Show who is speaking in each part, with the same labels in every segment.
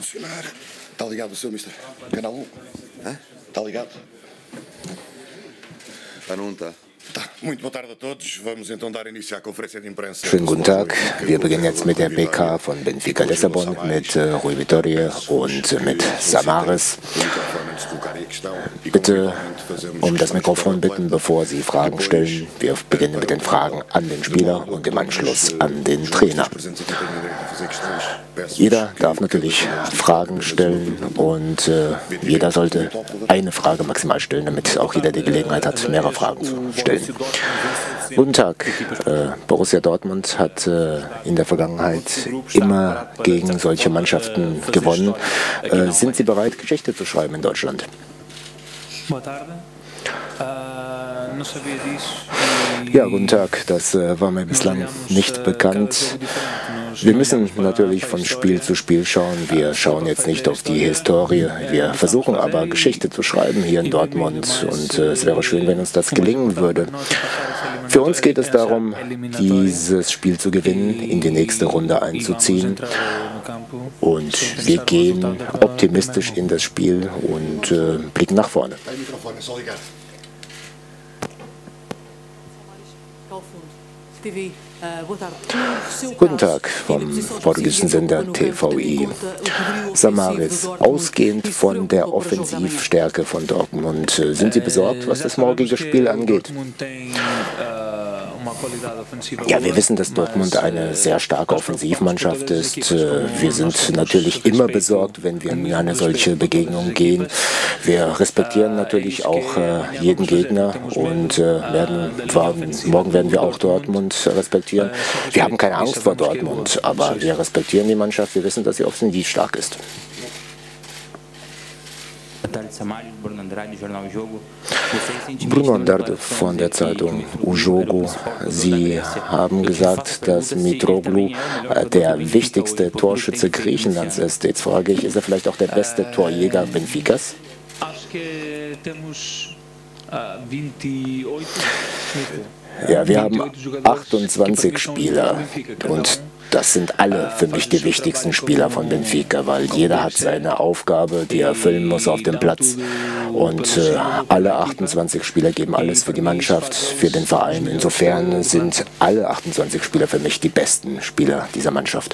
Speaker 1: funcionar. Está ligado o seu, mister? Canal 1? Está ligado?
Speaker 2: Está, não está.
Speaker 1: Muito boa tarde a todos. Vamos então dar início à Konferenz de Imprensa.
Speaker 3: Schönen guten Tag. Wir beginnen jetzt mit der PK von Benfica Lissabon, mit Rui Vitória und mit Samaris. Bitte um das Mikrofon bitten, bevor Sie Fragen stellen. Wir beginnen mit den Fragen an den Spieler und im Anschluss an den Trainer. Jeder darf natürlich Fragen stellen und jeder sollte eine Frage maximal stellen, damit auch jeder die Gelegenheit hat, mehrere Fragen zu stellen. Guten Tag. Borussia Dortmund hat in der Vergangenheit immer gegen solche Mannschaften gewonnen. Sind Sie bereit, Geschichte zu schreiben in Deutschland? Ja, guten Tag. Das war mir bislang nicht bekannt. Wir müssen natürlich von Spiel zu Spiel schauen. Wir schauen jetzt nicht auf die Historie. Wir versuchen aber, Geschichte zu schreiben hier in Dortmund. Und es wäre schön, wenn uns das gelingen würde. Für uns geht es darum, dieses Spiel zu gewinnen, in die nächste Runde einzuziehen. Und wir gehen optimistisch in das Spiel und blicken nach vorne. Guten Tag vom portugiesischen Sender TVI. Samaris, ausgehend von der Offensivstärke von Dortmund, sind Sie besorgt, was das morgige Spiel angeht? Ja, wir wissen, dass Dortmund eine sehr starke Offensivmannschaft ist. Wir sind natürlich immer besorgt, wenn wir in eine solche Begegnung gehen. Wir respektieren natürlich auch jeden Gegner und morgen werden wir auch Dortmund respektieren. Wir haben keine Angst vor Dortmund, aber wir respektieren die Mannschaft. Wir wissen, dass sie offensiv stark ist. Bruno Andrade von der Zeitung O Jogo. Sie haben gesagt, dass Mitroglou der wichtigste Torschütze Griechenlands ist. Jetzt frage ich, ist er vielleicht auch der beste Torjäger Benficas? Ja, wir haben 28 Spieler und das sind alle für mich die wichtigsten Spieler von Benfica, weil jeder hat seine Aufgabe, die er erfüllen muss auf dem Platz. Und alle 28 Spieler geben alles für die Mannschaft, für den Verein. Insofern sind alle 28 Spieler für mich die besten Spieler dieser Mannschaft.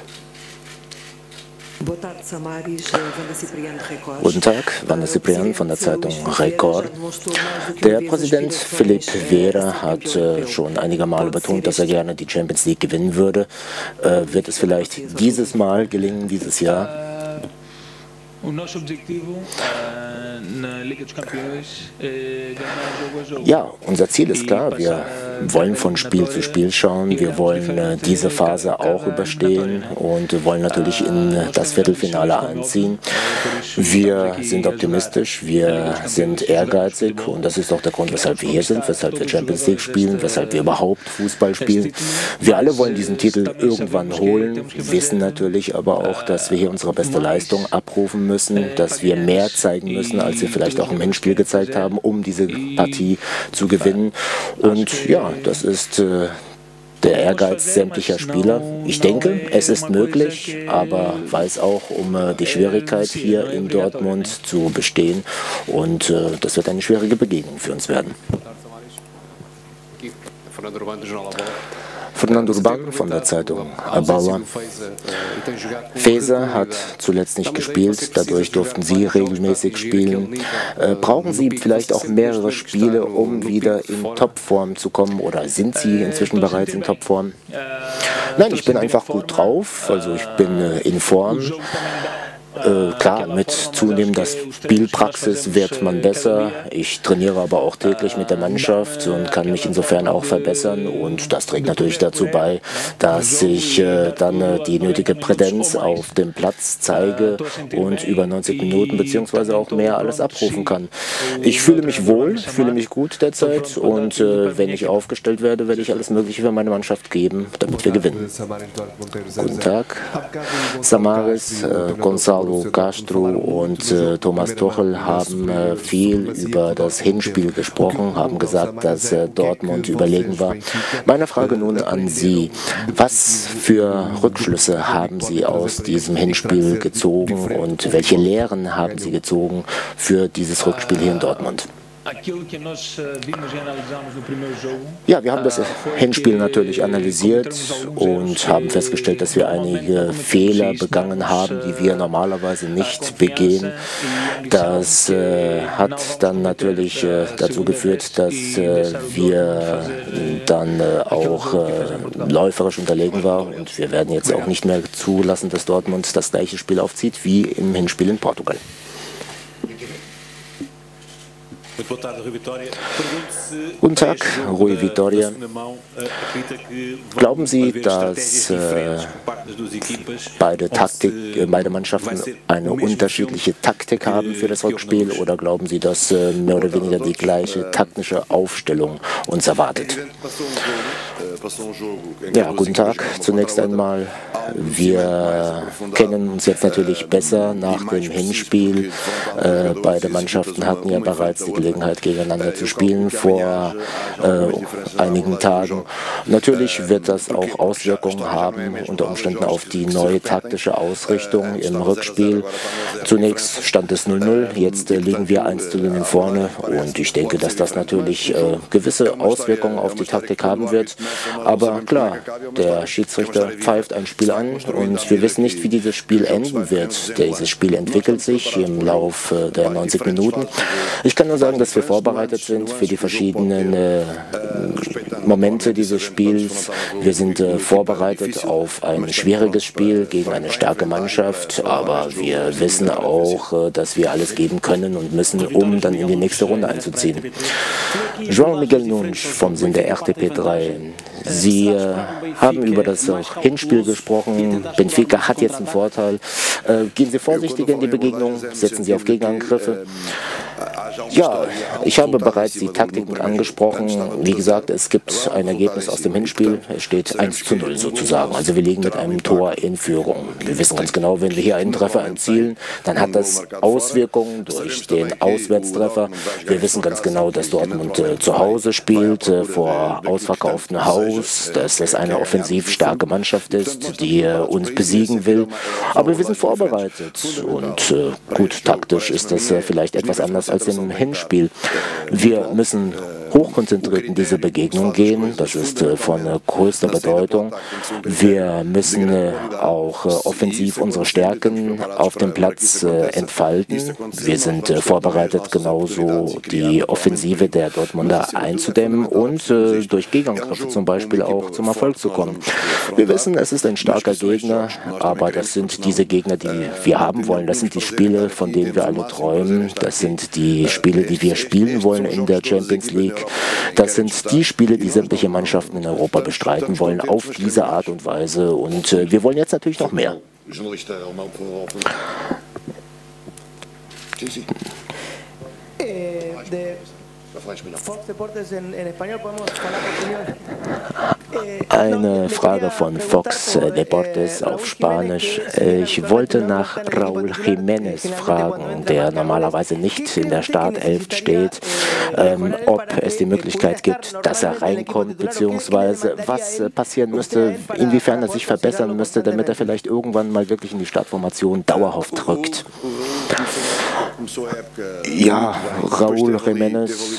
Speaker 3: Guten Tag, Wanda Ciprian von der Zeitung Record. Der Präsident Filipe Vieira hat schon einige Male betont, dass er gerne die Champions League gewinnen würde. Wird es vielleicht dieses Mal gelingen, dieses Jahr? Ja, unser Ziel ist klar. Wir wollen von Spiel zu Spiel schauen. Wir wollen diese Phase auch überstehen und wollen natürlich in das Viertelfinale einziehen. Wir sind optimistisch, wir sind ehrgeizig und das ist auch der Grund, weshalb wir hier sind, weshalb wir Champions League spielen, weshalb wir überhaupt Fußball spielen. Wir alle wollen diesen Titel irgendwann holen, wissen natürlich aber auch, dass wir hier unsere beste Leistung abrufen müssen, dass wir mehr zeigen müssen, als wir vielleicht auch im Hinspiel gezeigt haben, um diese Partie zu gewinnen. Und ja, das ist der Ehrgeiz sämtlicher Spieler. Ich denke, es ist möglich, aber weiß auch um die Schwierigkeit hier in Dortmund zu bestehen. Und das wird eine schwierige Begegnung für uns werden. Fernando Urban von der Zeitung A Bola. Feza hat zuletzt nicht gespielt, dadurch durften Sie regelmäßig spielen. Brauchen Sie vielleicht auch mehrere Spiele, um wieder in Topform zu kommen, oder sind Sie inzwischen bereits in Topform? Nein, ich bin einfach gut drauf, also ich bin in Form. Klar, mit zunehmender Spielpraxis wird man besser. Ich trainiere aber auch täglich mit der Mannschaft und kann mich insofern auch verbessern. Und das trägt natürlich dazu bei, dass ich dann die nötige Präsenz auf dem Platz zeige und über 90 Minuten bzw. auch mehr alles abrufen kann. Ich fühle mich wohl, fühle mich gut derzeit und wenn ich aufgestellt werde, werde ich alles Mögliche für meine Mannschaft geben, damit wir gewinnen. Guten Tag, Samaris, Gonçalo Marco Castro und Thomas Tuchel haben viel über das Hinspiel gesprochen, haben gesagt, dass Dortmund überlegen war. Meine Frage nun an Sie: Was für Rückschlüsse haben Sie aus diesem Hinspiel gezogen und welche Lehren haben Sie gezogen für dieses Rückspiel hier in Dortmund? Ja, wir haben das Hinspiel natürlich analysiert und haben festgestellt, dass wir einige Fehler begangen haben, die wir normalerweise nicht begehen. Das hat dann natürlich dazu geführt, dass wir dann auch läuferisch unterlegen waren, und wir werden jetzt auch nicht mehr zulassen, dass Dortmund das gleiche Spiel aufzieht wie im Hinspiel in Portugal. Guten Tag, Rui Vitória. Glauben Sie, dass beide Mannschaften eine unterschiedliche Taktik haben für das Rückspiel, oder glauben Sie, dass mehr oder weniger die gleiche taktische Aufstellung uns erwartet? Ja, guten Tag. Zunächst einmal, wir kennen uns jetzt natürlich besser nach dem Hinspiel. Beide Mannschaften hatten ja bereits die Gelegenheit, gegeneinander zu spielen vor einigen Tagen. Natürlich wird das auch Auswirkungen haben, unter Umständen auf die neue taktische Ausrichtung im Rückspiel. Zunächst stand es 0:0, jetzt liegen wir 1:0 vorne, und ich denke, dass das natürlich gewisse Auswirkungen auf die Taktik haben wird. Aber klar, der Schiedsrichter pfeift ein Spiel an und wir wissen nicht, wie dieses Spiel enden wird. Dieses Spiel entwickelt sich im Lauf der 90 Minuten. Ich kann nur sagen, dass wir vorbereitet sind für die verschiedenen Momente dieses Spiels. Wir sind vorbereitet auf ein schwieriges Spiel gegen eine starke Mannschaft, aber wir wissen auch, dass wir alles geben können und müssen, um dann in die nächste Runde einzuziehen. João Miguel Nunes vom Sinn der RTP3. Sie haben über das Hinspiel gesprochen. Benfica hat jetzt einen Vorteil. Gehen Sie vorsichtig in die Begegnung, setzen Sie auf Gegenangriffe. Ja, ich habe bereits die Taktiken angesprochen. Wie gesagt, es gibt ein Ergebnis aus dem Hinspiel. Es steht 1:0 sozusagen. Also wir liegen mit einem Tor in Führung. Wir wissen ganz genau, wenn wir hier einen Treffer erzielen, dann hat das Auswirkungen durch den Auswärtstreffer. Wir wissen ganz genau, dass Dortmund zu Hause spielt, vor ausverkauftem Haus, dass das eine offensiv starke Mannschaft ist, die uns besiegen will. Aber wir sind vorbereitet, und gut, taktisch ist das vielleicht etwas anders als im Hinspiel. Wir müssen hochkonzentriert in diese Begegnung gehen. Das ist von größter Bedeutung. Wir müssen auch offensiv unsere Stärken auf dem Platz entfalten. Wir sind vorbereitet, genauso die Offensive der Dortmunder einzudämmen und durch Gegenangriffe zum Beispiel auch zum Erfolg zu kommen. Wir wissen, es ist ein starker Gegner, aber das sind diese Gegner, die wir haben wollen. Das sind die Spiele, von denen wir alle träumen. Das sind die Spiele, die wir spielen wollen in der Champions League. Das sind die Spiele, die sämtliche Mannschaften in Europa bestreiten wollen, auf diese Art und Weise. Und wir wollen jetzt natürlich noch mehr. Eine Frage von Fox Deportes auf Spanisch. Ich wollte nach Raúl Jiménez fragen, der normalerweise nicht in der Startelf steht, ob es die Möglichkeit gibt, dass er reinkommt, beziehungsweise was passieren müsste, inwiefern er sich verbessern müsste, damit er vielleicht irgendwann mal wirklich in die Startformation dauerhaft rückt. Ja, Raúl Jiménez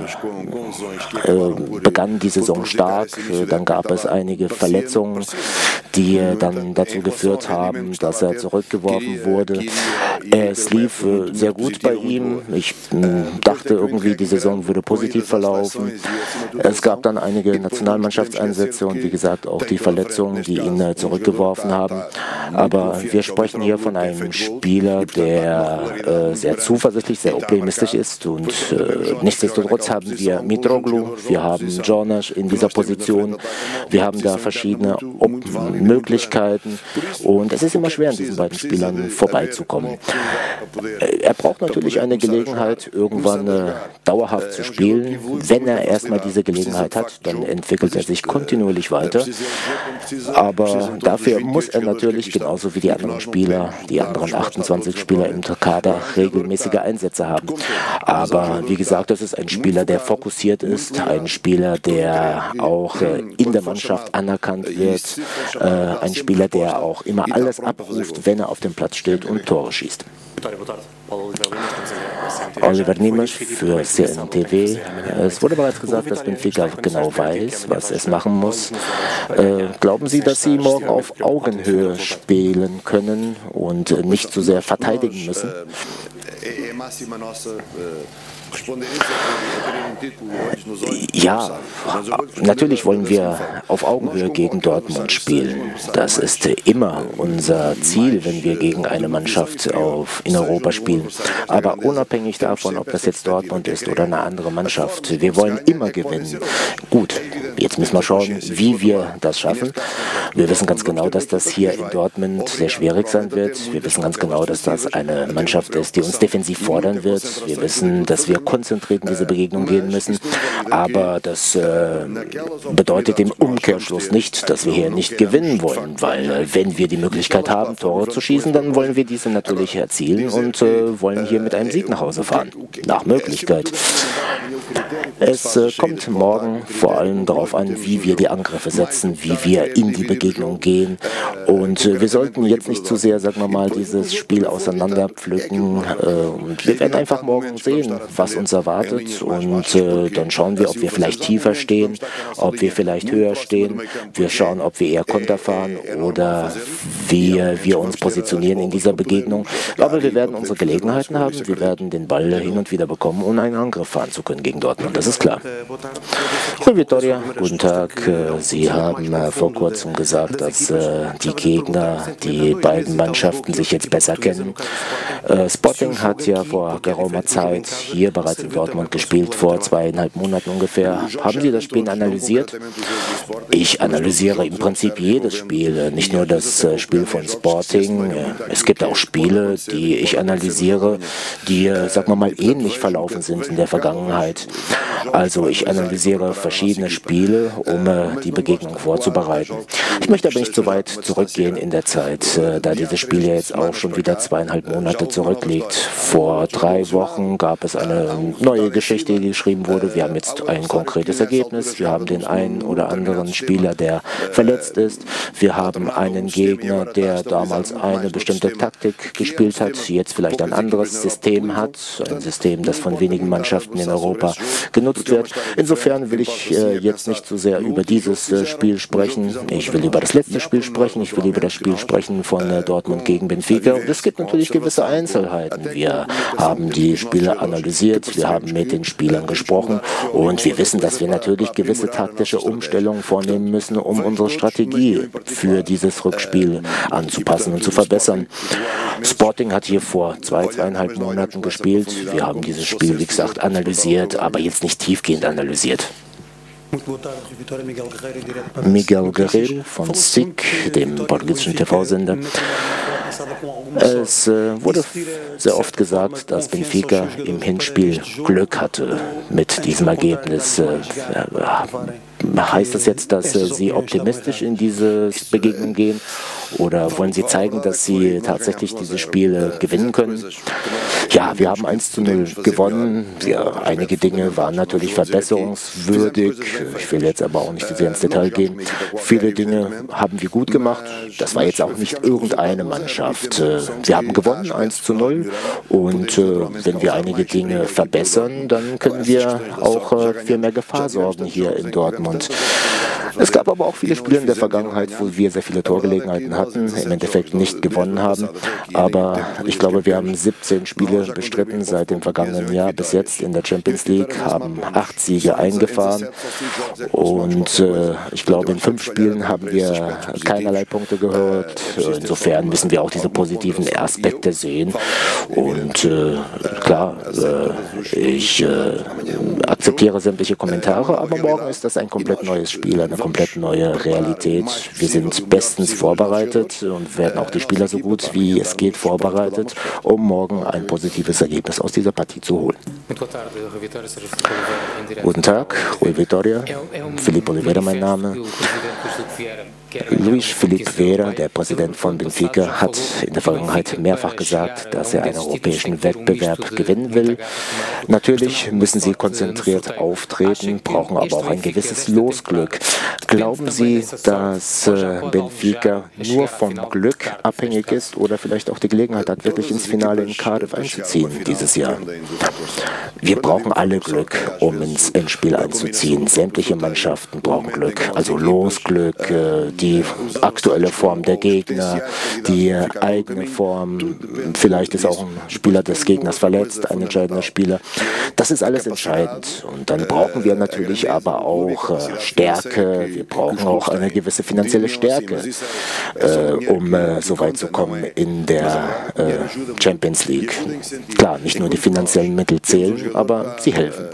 Speaker 3: begann die Saison stark, dann gab es einige Verletzungen, die dann dazu geführt haben, dass er zurückgeworfen wurde. Es lief sehr gut bei ihm. Ich dachte irgendwie, die Saison würde positiv verlaufen. Es gab dann einige Nationalmannschaftseinsätze und wie gesagt auch die Verletzungen, die ihn zurückgeworfen haben. Aber wir sprechen hier von einem Spieler, der sehr zuversichtlich, sehr optimistisch ist, und nichtsdestotrotz haben wir Mitroglou, wir haben Jonas in dieser Position, wir haben da verschiedene Möglichkeiten, und es ist immer schwer, an diesen beiden Spielern vorbeizukommen. Er braucht natürlich eine Gelegenheit, irgendwann dauerhaft zu spielen. Wenn er erstmal diese Gelegenheit hat, dann entwickelt er sich kontinuierlich weiter. Aber dafür muss er natürlich, genauso wie die anderen Spieler, die anderen 28 Spieler im Kader, regelmäßige Einsätze haben. Aber wie gesagt, das ist ein Spieler, der fokussiert ist, ein Spieler, der auch in der Mannschaft anerkannt wird, ein Spieler, der auch immer alles abruft, wenn er auf dem Platz steht und Tore schießt. Oliver Niemes für CNTV. Es wurde bereits gesagt, dass Benfica genau weiß, was es machen muss. Glauben Sie, dass Sie morgen auf Augenhöhe spielen können und nicht so sehr verteidigen müssen? Ja, natürlich wollen wir auf Augenhöhe gegen Dortmund spielen. Das ist immer unser Ziel, wenn wir gegen eine Mannschaft in Europa spielen. Aber unabhängig davon, ob das jetzt Dortmund ist oder eine andere Mannschaft, wir wollen immer gewinnen. Gut, jetzt müssen wir schauen, wie wir das schaffen. Wir wissen ganz genau, dass das hier in Dortmund sehr schwierig sein wird. Wir wissen ganz genau, dass das eine Mannschaft ist, die uns defensiv fordern wird. Wir wissen, dass wir konzentriert in diese Begegnung gehen müssen. Aber das bedeutet im Umkehrschluss nicht, dass wir hier nicht gewinnen wollen, weil wenn wir die Möglichkeit haben, Tore zu schießen, dann wollen wir diese natürlich erzielen und wollen hier mit einem Sieg nach Hause fahren. Nach Möglichkeit. Es kommt morgen vor allem darauf an, wie wir die Angriffe setzen, wie wir in die Begegnung gehen. Und wir sollten jetzt nicht zu sehr, sagen wir mal, dieses Spiel auseinanderpflücken. Und wir werden einfach morgen sehen, was uns erwartet. Und dann schauen wir, ob wir vielleicht tiefer stehen, ob wir vielleicht höher stehen. Wir schauen, ob wir eher Konter fahren oder wie wir uns positionieren in dieser Begegnung. Aber wir werden unsere Gelegenheiten haben. Wir werden den Ball hin und wieder bekommen, um einen Angriff fahren zu können gegen Dortmund. Das ist klar. Rui Vitória, guten Tag. Sie haben vor kurzem gesagt, dass die Gegner, die beiden Mannschaften sich jetzt besser kennen. Sporting hat ja vor geraumer Zeit hier bereits in Dortmund gespielt, vor 2,5 Monaten ungefähr. Haben Sie das Spiel analysiert? Ich analysiere im Prinzip jedes Spiel, nicht nur das Spiel von Sporting. Es gibt auch Spiele, die ich analysiere, die, sagen wir mal, ähnlich verlaufen sind in der Vergangenheit. Also ich analysiere verschiedene Spiele, um die Begegnung vorzubereiten. Ich möchte aber nicht so weit zurückgehen in der Zeit, da dieses Spiel ja jetzt auch schon wieder 2,5 Monate zurückliegt. Vor 3 Wochen gab es eine neue Geschichte, die geschrieben wurde. Wir haben jetzt ein konkretes Ergebnis. Wir haben den einen oder anderen Spieler, der verletzt ist. Wir haben einen Gegner, der damals eine bestimmte Taktik gespielt hat, jetzt vielleicht ein anderes System hat. Ein System, das von wenigen Mannschaften in Europa genutzt wird. Insofern will ich jetzt nicht so sehr über dieses Spiel sprechen. Ich will über das letzte Spiel sprechen. Ich will über das Spiel sprechen von Dortmund gegen Benfica. Und es gibt natürlich gewisse Einzelheiten. Wir haben die Spiele analysiert. Wir haben mit den Spielern gesprochen. Und wir wissen, dass wir natürlich gewisse taktische Umstellungen vornehmen müssen, um unsere Strategie für dieses Rückspiel anzupassen und zu verbessern. Sporting hat hier vor 2,5 Monaten gespielt. Wir haben dieses Spiel, wie gesagt, analysiert, aber jetzt nicht tiefgehend analysiert. Miguel Guerreiro von SIC, dem portugiesischen TV-Sender. Es wurde sehr oft gesagt, dass Benfica im Hinspiel Glück hatte mit diesem Ergebnis. Heißt das jetzt, dass Sie optimistisch in diese Begegnung gehen? Oder wollen Sie zeigen, dass Sie tatsächlich diese Spiele gewinnen können? Ja, wir haben 1:0 gewonnen. Ja, einige Dinge waren natürlich verbesserungswürdig. Ich will jetzt aber auch nicht zu sehr ins Detail gehen. Viele Dinge haben wir gut gemacht. Das war jetzt auch nicht irgendeine Mannschaft. Wir haben gewonnen, 1:0. Und wenn wir einige Dinge verbessern, dann können wir auch für mehr Gefahr sorgen hier in Dortmund. Es gab aber auch viele Spiele in der Vergangenheit, wo wir sehr viele Torgelegenheiten hatten, im Endeffekt nicht gewonnen haben. Aber ich glaube, wir haben 17 Spiele bestritten seit dem vergangenen Jahr bis jetzt in der Champions League, haben 8 Siege eingefahren. Und ich glaube, in 5 Spielen haben wir keinerlei Punkte geholt. Insofern müssen wir auch diese positiven Aspekte sehen. Und klar, ich akzeptiere sämtliche Kommentare, aber morgen ist das ein komplett neues Spiel, eine komplett neue Realität. Wir sind bestens vorbereitet und werden auch die Spieler so gut wie es geht vorbereitet, um morgen ein positives Ergebnis aus dieser Partie zu holen. Guten Tag, Rui Vitória, Filipe Oliveira mein Name. Luís Filipe Vieira, der Präsident von Benfica, hat in der Vergangenheit mehrfach gesagt, dass er einen europäischen Wettbewerb gewinnen will. Natürlich müssen sie konzentriert auftreten, brauchen aber auch ein gewisses Losglück. Glauben Sie, dass Benfica nur vom Glück abhängig ist oder vielleicht auch die Gelegenheit hat, wirklich ins Finale in Cardiff einzuziehen dieses Jahr? Wir brauchen alle Glück, um ins Endspiel einzuziehen. Sämtliche Mannschaften brauchen Glück, also Losglück, die aktuelle Form der Gegner, die eigene Form. Vielleicht ist auch ein Spieler des Gegners verletzt, ein entscheidender Spieler. Das ist alles entscheidend. Und dann brauchen wir natürlich aber auch Stärke. Wir brauchen auch eine gewisse finanzielle Stärke, um so weit zu kommen in der Champions League. Klar, nicht nur die finanziellen Mittel zählen, aber sie helfen.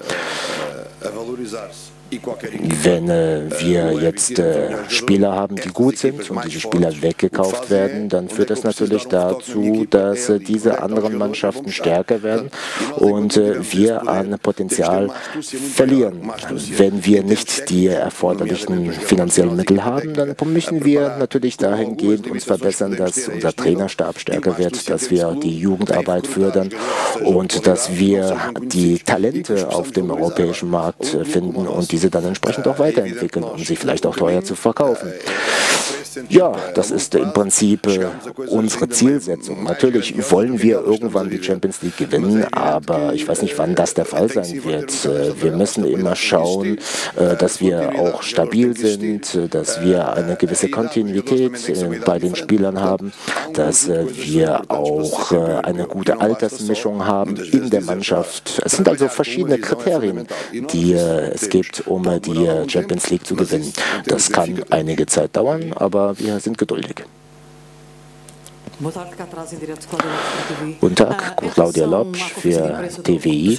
Speaker 3: Wenn wir jetzt Spieler haben, die gut sind und diese Spieler weggekauft werden, dann führt das natürlich dazu, dass diese anderen Mannschaften stärker werden und wir an Potenzial verlieren. Wenn wir nicht die erforderlichen finanziellen Mittel haben, dann müssen wir natürlich dahingehend uns verbessern, dass unser Trainerstab stärker wird, dass wir die Jugendarbeit fördern und dass wir die Talente auf dem europäischen Markt finden und diese dann entsprechend auch weiterentwickeln, um sie vielleicht auch teuer zu verkaufen. Ja, das ist im Prinzip unsere Zielsetzung. Natürlich wollen wir irgendwann die Champions League gewinnen, aber ich weiß nicht, wann das der Fall sein wird. Wir müssen immer schauen, dass wir auch stabil sind, dass wir eine gewisse Kontinuität bei den Spielern haben, dass wir auch eine gute Altersmischung haben in der Mannschaft. Es sind also verschiedene Kriterien, die es gibt, um die Champions League zu gewinnen. Das kann einige Zeit dauern, aber wir sind geduldig. Guten Tag, Claudia Lopsch für TVI.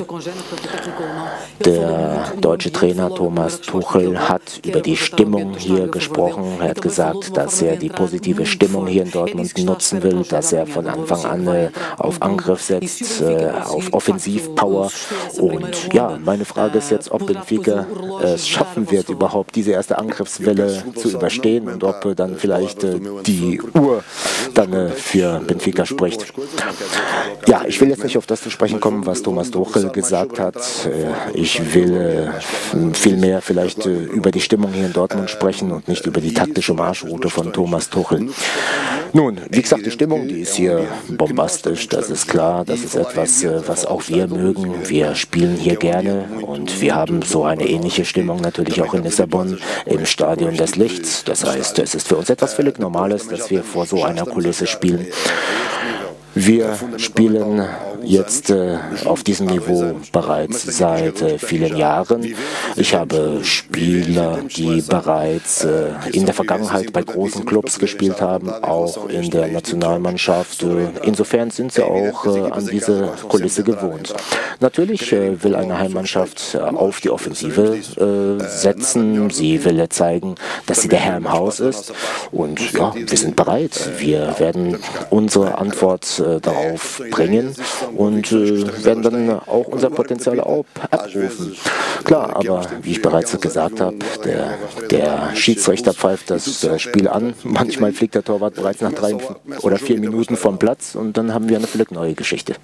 Speaker 3: Der deutsche Trainer Thomas Tuchel hat über die Stimmung hier gesprochen. Er hat gesagt, dass er die positive Stimmung hier in Dortmund nutzen will, dass er von Anfang an auf Angriff setzt, auf Offensivpower. Und ja, meine Frage ist jetzt, ob Benfica es schaffen wird, überhaupt diese erste Angriffswelle zu überstehen und ob dann vielleicht die Uhr dann für Benfica spricht. Ja, ich will jetzt nicht auf das zu sprechen kommen, was Thomas Tuchel gesagt hat. Ich will vielmehr vielleicht über die Stimmung hier in Dortmund sprechen und nicht über die taktische Marschroute von Thomas Tuchel. Nun, wie gesagt, die Stimmung, die ist hier bombastisch, das ist klar. Das ist etwas, was auch wir mögen. Wir spielen hier gerne und wir haben so eine ähnliche Stimmung natürlich auch in Lissabon im Stadion des Lichts. Das heißt, es ist für uns etwas völlig Normales, dass wir vor so einer Kulisse spielen. Wir spielen jetzt auf diesem Niveau bereits seit vielen Jahren. Ich habe Spieler, die bereits in der Vergangenheit bei großen Clubs gespielt haben, auch in der Nationalmannschaft. Insofern sind sie auch an diese Kulisse gewohnt. Natürlich will eine Heimmannschaft auf die Offensive setzen. Sie will zeigen, dass sie der Herr im Haus ist. Und ja, wir sind bereit. Wir werden unsere Antwort darauf bringen und werden dann auch unser Potenzial abrufen. Klar, aber wie ich bereits gesagt habe, der Schiedsrichter pfeift das Spiel an. Manchmal fliegt der Torwart bereits nach 3 oder 4 Minuten vom Platz und dann haben wir eine völlig neue Geschichte.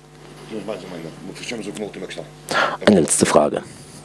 Speaker 3: Eine letzte Frage.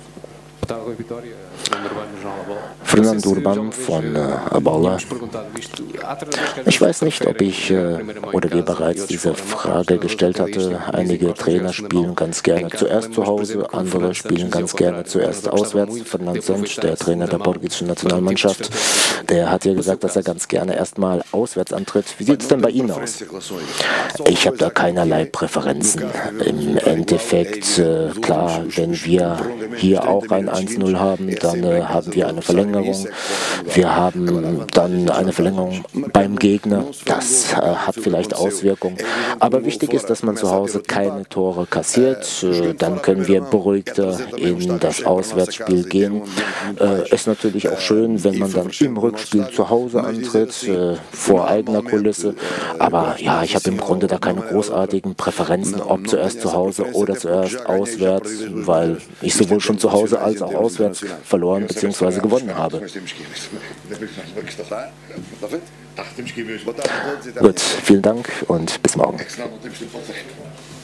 Speaker 3: Fernando Urban von Bola. Ich weiß nicht, ob ich oder wir bereits diese Frage gestellt hatte. Einige Trainer spielen ganz gerne zuerst zu Hause, andere spielen ganz gerne zuerst auswärts. Fernando Santos, der Trainer der portugiesischen Nationalmannschaft, der hat ja gesagt, dass er ganz gerne erstmal auswärts antritt. Wie sieht es denn bei Ihnen aus? Ich habe da keinerlei Präferenzen. Im Endeffekt, klar, wenn wir hier auch ein 1-0 haben, dann haben wir eine Verlängerung. Wir haben dann eine Verlängerung beim Gegner. Das hat vielleicht Auswirkungen. Aber wichtig ist, dass man zu Hause keine Tore kassiert. Dann können wir beruhigter in das Auswärtsspiel gehen. Ist natürlich auch schön, wenn man dann im Rückspiel zu Hause antritt, vor eigener Kulisse. Aber ja, ich habe im Grunde da keine großartigen Präferenzen, ob zuerst zu Hause oder zuerst auswärts, weil ich sowohl schon zu Hause als auch auswärts verloren bzw. gewonnen habe. Gut, vielen Dank und bis morgen.